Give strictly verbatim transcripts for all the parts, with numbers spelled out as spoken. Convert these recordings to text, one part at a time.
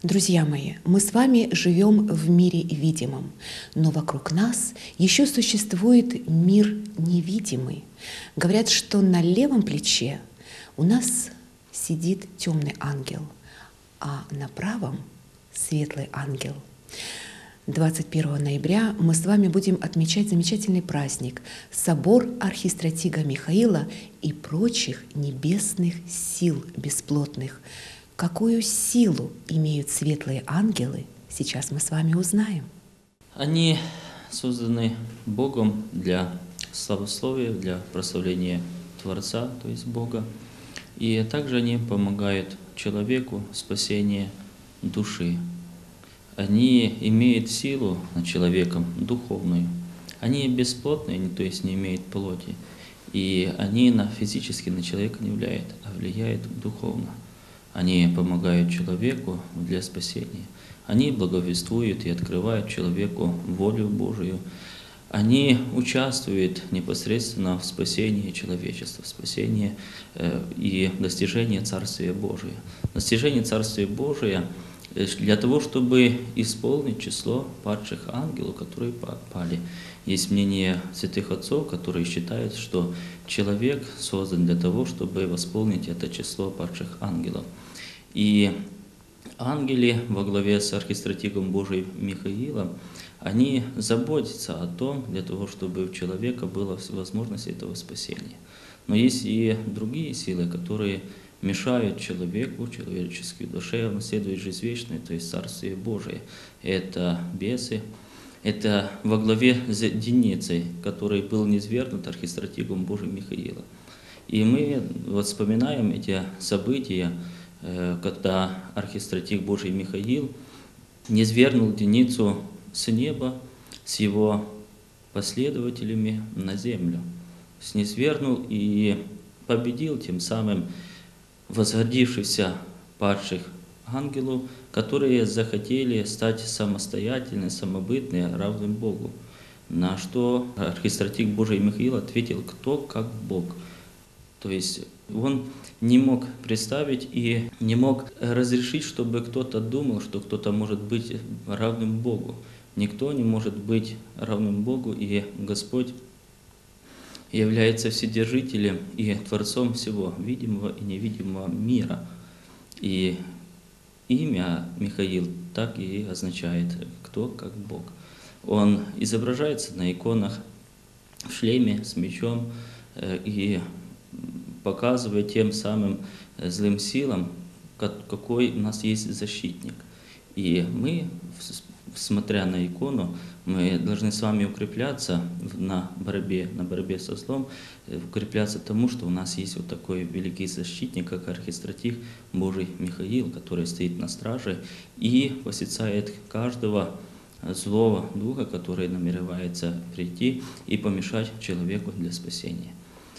Друзья мои, мы с вами живем в мире видимом, но вокруг нас еще существует мир невидимый. Говорят, что на левом плече у нас сидит темный ангел, а на правом светлый ангел. двадцать первого ноября мы с вами будем отмечать замечательный праздник – собор архистратига Михаила и прочих небесных сил бесплотных. Какую силу имеют светлые ангелы, сейчас мы с вами узнаем. Они созданы Богом для славословия, для прославления Творца, то есть Бога. И также они помогают человеку в спасении души. Они имеют силу над человеком духовную. Они бесплотные, то есть не имеют плоти. И они на, физически на человека не влияют, а влияют духовно. Они помогают человеку для спасения. Они благовествуют и открывают человеку волю Божию. Они участвуют непосредственно в спасении человечества, в спасении э, и достижении Царствия Божия. Достижение Царствия Божия для того, чтобы исполнить число падших ангелов, которые пали. Есть мнение святых отцов, которые считают, что человек создан для того, чтобы восполнить это число падших ангелов. И ангелы во главе с архистратигом Божиим Михаилом, они заботятся о том, для того, чтобы у человека была возможность этого спасения. Но есть и другие силы, которые мешают человеку, человеческой душе наследовать жизнь вечную, то есть Царствие Божие. Это бесы, это во главе с Деницей, который был низвергнут архистратигом Божиим Михаила. И мы вот вспоминаем эти события, когда архистратиг Божий Михаил низвергнул Деницу с неба с его последователями на землю. Низвергнул и победил тем самым возгордившихся падших ангелов, которые захотели стать самостоятельными, самобытными, равным Богу. На что архистратиг Божий Михаил ответил: кто как Бог. То есть он не мог представить и не мог разрешить, чтобы кто-то думал, что кто-то может быть равным Богу. Никто не может быть равным Богу, и Господь является вседержителем и Творцом всего видимого и невидимого мира. И имя Михаил так и означает «кто как Бог». Он изображается на иконах в шлеме с мечом и показывает тем самым злым силам, какой у нас есть защитник. И мы, смотря на икону, мы должны с вами укрепляться на борьбе, на борьбе со злом, укрепляться тому, что у нас есть вот такой великий защитник, как архистратиг Божий Михаил, который стоит на страже и посещает каждого злого духа, который намеревается прийти и помешать человеку для спасения.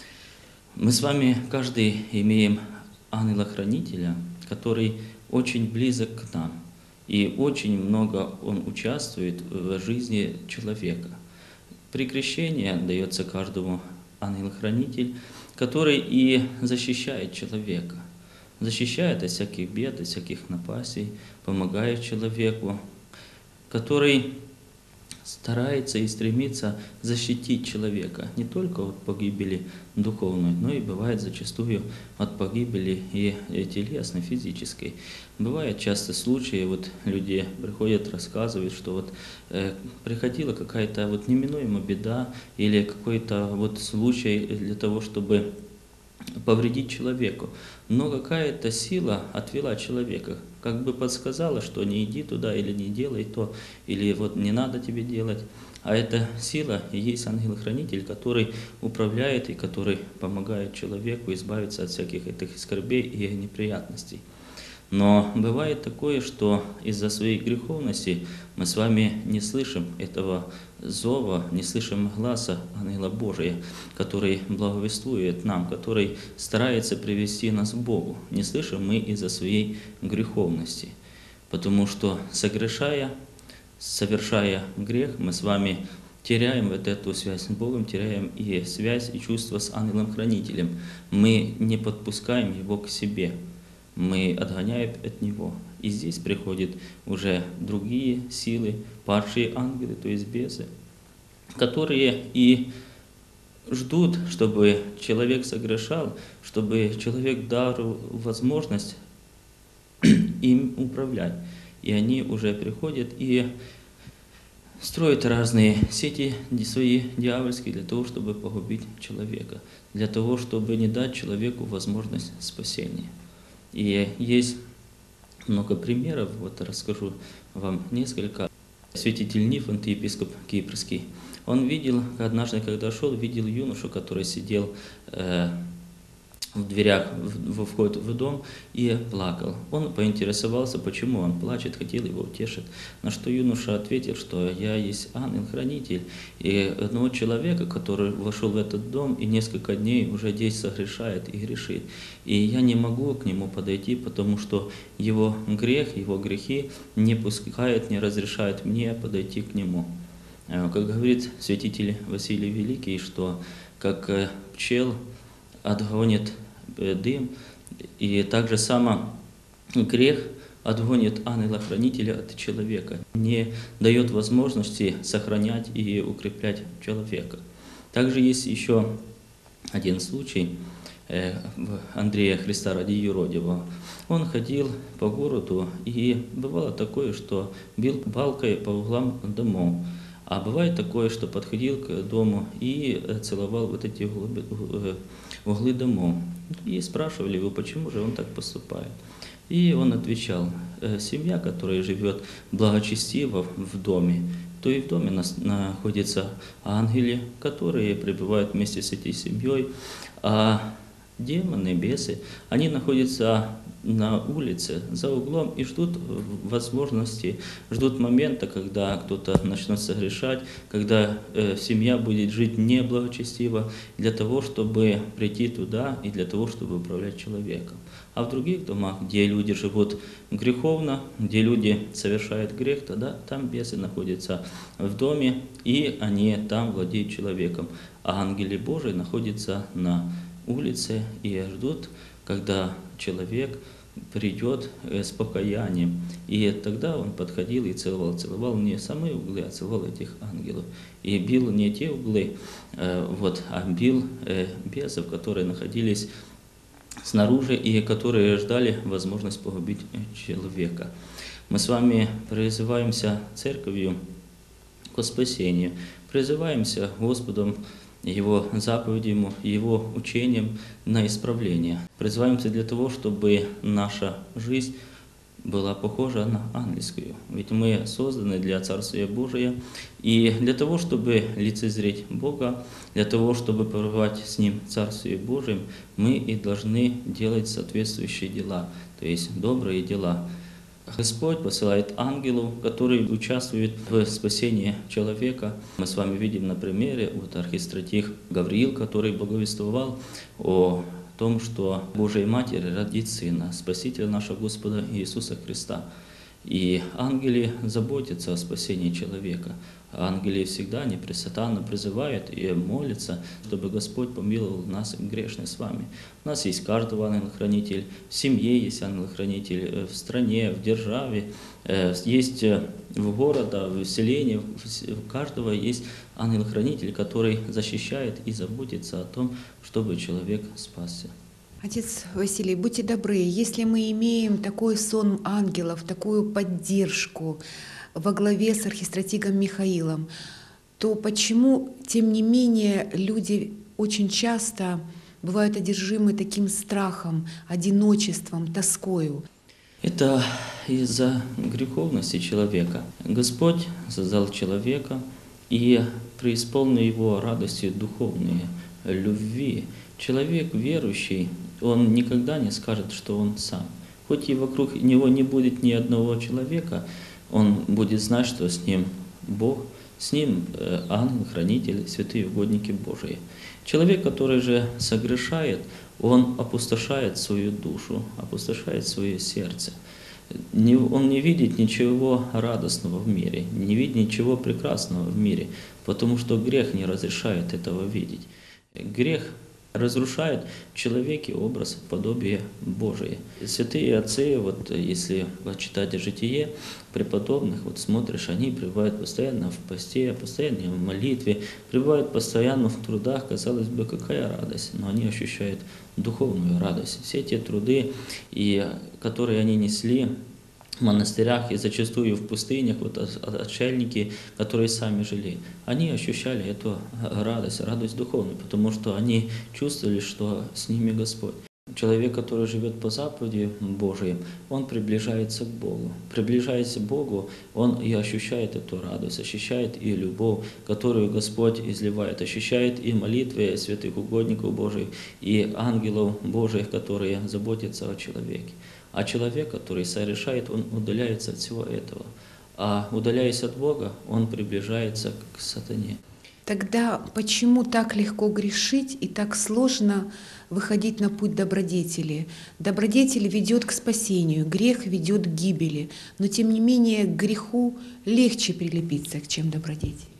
Мы с вами каждый имеем ангела-хранителя, который очень близок к нам. И очень много он участвует в жизни человека. При крещении дается каждому ангел-хранитель, который и защищает человека. Защищает от всяких бед, от всяких напастей, помогает человеку, который старается и стремится защитить человека не только от погибели духовной, но и бывает зачастую от погибели и телесной, физической. Бывают часто случаи, вот люди приходят, рассказывают, что вот э, приходила какая-то вот неминуемая беда или какой-то вот случай для того, чтобы повредить человеку. Но какая-то сила отвела человека, как бы подсказала, что не иди туда или не делай то, или вот не надо тебе делать. А эта сила и есть ангел-хранитель, который управляет и который помогает человеку избавиться от всяких этих скорбей и неприятностей. Но бывает такое, что из-за своей греховности мы с вами не слышим этого зова, не слышим гласа ангела Божия, который благовествует нам, который старается привести нас к Богу. Не слышим мы из-за своей греховности, потому что, согрешая, совершая грех, мы с вами теряем вот эту связь с Богом, теряем и связь, и чувство с ангелом-хранителем. Мы не подпускаем его к себе. мы отгоняем от него. И здесь приходят уже другие силы, падшие ангелы, то есть бесы, которые и ждут, чтобы человек согрешал, чтобы человек дал возможность им управлять. И они уже приходят и строят разные сети свои дьявольские для того, чтобы погубить человека, для того, чтобы не дать человеку возможность спасения. И есть много примеров, вот расскажу вам несколько. Святитель Нифонт, епископ Кипрский, он видел, однажды, когда шел, видел юношу, который сидел э, в дверях, во вход в дом и плакал. Он поинтересовался, почему он плачет, хотел его утешить. На что юноша ответил, что я есть ангел-хранитель и одного человека, который вошел в этот дом и несколько дней уже здесь согрешает и грешит. И я не могу к нему подойти, потому что его грех, его грехи не пускают, не разрешают мне подойти к нему. Как говорит святитель Василий Великий, что как пчел отгонит дым, и также само грех отгонит ангела-хранителя от человека, не дает возможности сохранять и укреплять человека. Также есть еще один случай Андрея Христа ради Юродивого. Он ходил по городу, и бывало такое, что бил палкой по углам домов. А бывает такое, что подходил к дому и целовал вот эти углы, углы домов. И спрашивали его, почему же он так поступает. И он отвечал, семья, которая живет благочестиво в доме, то и в доме находятся ангелы, которые пребывают вместе с этой семьей, а демоны, бесы, они находятся на улице, за углом и ждут возможности, ждут момента, когда кто-то начнет согрешать, когда э, семья будет жить неблагочестиво, для того, чтобы прийти туда и для того, чтобы управлять человеком. А в других домах, где люди живут греховно, где люди совершают грех, тогда там бесы находятся в доме, и они там владеют человеком. А ангелы Божии находятся на улице и ждут, когда человек придет с покаянием. И тогда он подходил и целовал. Целовал не самые углы, а целовал этих ангелов. И бил не те углы, вот, а бил бесов, которые находились снаружи и которые ждали возможность погубить человека. Мы с вами призываемся церковью к спасению, призываемся Господом, Его заповедям, Его учением на исправление. Призываемся для того, чтобы наша жизнь была похожа на ангельскую. Ведь мы созданы для Царствия Божия, и для того, чтобы лицезреть Бога, для того, чтобы пребывать с Ним в Царстве Божьем, мы и должны делать соответствующие дела, то есть добрые дела. Господь посылает ангелов, которые участвуют в спасении человека. Мы с вами видим на примере вот архистратиг Гавриил, который благовествовал о том, что Божия Матерь родит Сына, Спасителя нашего Господа Иисуса Христа. И ангелы заботятся о спасении человека. Ангелы всегда непрестанно призывают и молятся, чтобы Господь помиловал нас, грешных, с вами. У нас есть каждый ангел-хранитель, в семье есть ангел-хранитель, в стране, в державе, есть в городе, в селении, у каждого есть ангел-хранитель, который защищает и заботится о том, чтобы человек спасся. Отец Василий, будьте добры, если мы имеем такой сон ангелов, такую поддержку во главе с архистратигом Михаилом, то почему, тем не менее, люди очень часто бывают одержимы таким страхом, одиночеством, тоскою? Это из-за греховности человека. Господь создал человека и преисполнил его радостью духовной, любви. Человек верующий, он никогда не скажет, что он сам. Хоть и вокруг него не будет ни одного человека, он будет знать, что с ним Бог, с ним ангел-хранитель, святые угодники Божии. Человек, который же согрешает, он опустошает свою душу, опустошает свое сердце. Он не видит ничего радостного в мире, не видит ничего прекрасного в мире, потому что грех не разрешает этого видеть. Грех разрушают в человеке образ подобия Божие. Святые отцы, вот если читать житие преподобных, вот смотришь, они пребывают постоянно в посте, постоянно в молитве, пребывают постоянно в трудах, казалось бы, какая радость, но они ощущают духовную радость. Все те труды, и, которые они несли в монастырях и зачастую в пустынях, вот отшельники, которые сами жили, они ощущали эту радость, радость духовную, потому что они чувствовали, что с ними Господь. Человек, который живет по заповеди Божией, он приближается к Богу. Приближаясь к Богу, он и ощущает эту радость, ощущает и любовь, которую Господь изливает, ощущает и молитвы святых угодников Божьих, и ангелов Божьих, которые заботятся о человеке. А человек, который совершает, он удаляется от всего этого. А удаляясь от Бога, он приближается к сатане. Тогда почему так легко грешить и так сложно выходить на путь добродетели? Добродетель ведет к спасению, грех ведет к гибели, но тем не менее к греху легче прилепиться, чем добродетели.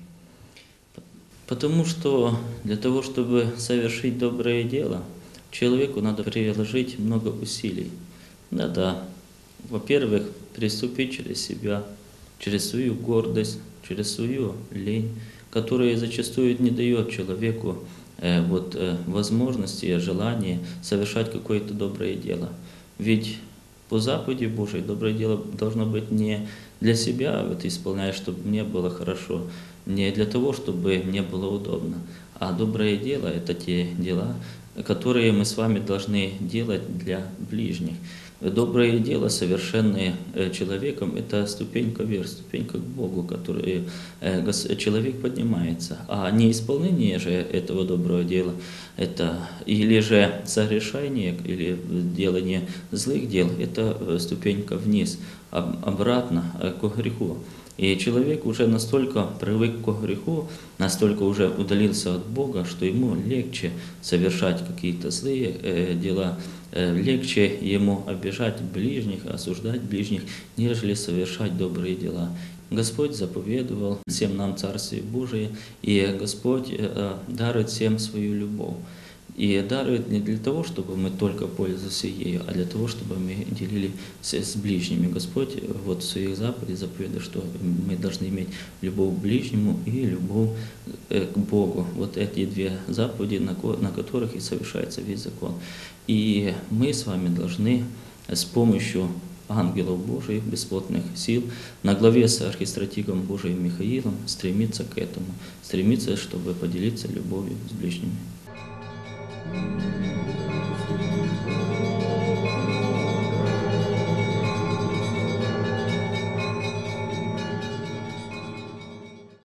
Потому что для того, чтобы совершить доброе дело, человеку надо приложить много усилий. Да-да, во-первых, переступить через себя, через свою гордость, через свою лень, которая зачастую не дает человеку э, вот, э, возможности, желания совершать какое-то доброе дело. Ведь по заповеди Божией доброе дело должно быть не для себя, вот, исполняешь, чтобы мне было хорошо, не для того, чтобы мне было удобно, а доброе дело – это те дела, которые мы с вами должны делать для ближних. Доброе дело, совершенное человеком, это ступенька вверх, ступенька к Богу, которой человек поднимается. А не исполнение же этого доброго дела, это или же согрешение, или делание злых дел, это ступенька вниз, обратно к греху. И человек уже настолько привык к греху, настолько уже удалился от Бога, что ему легче совершать какие-то злые э, дела, э, легче ему обижать ближних, осуждать ближних, нежели совершать добрые дела. Господь заповедовал всем нам Царствие Божие, и Господь э, дарует всем свою любовь. И дарует не для того, чтобы мы только пользовались ею, а для того, чтобы мы делили с, с ближними. Господь вот в своих заповедях заповедует, что мы должны иметь любовь к ближнему и любовь к Богу. Вот эти две заповеди, на, на которых и совершается весь закон. И мы с вами должны с помощью ангелов Божьих, бесплотных сил, на главе с архистратигом Божиим Михаилом стремиться к этому, стремиться, чтобы поделиться любовью с ближними. Thank you.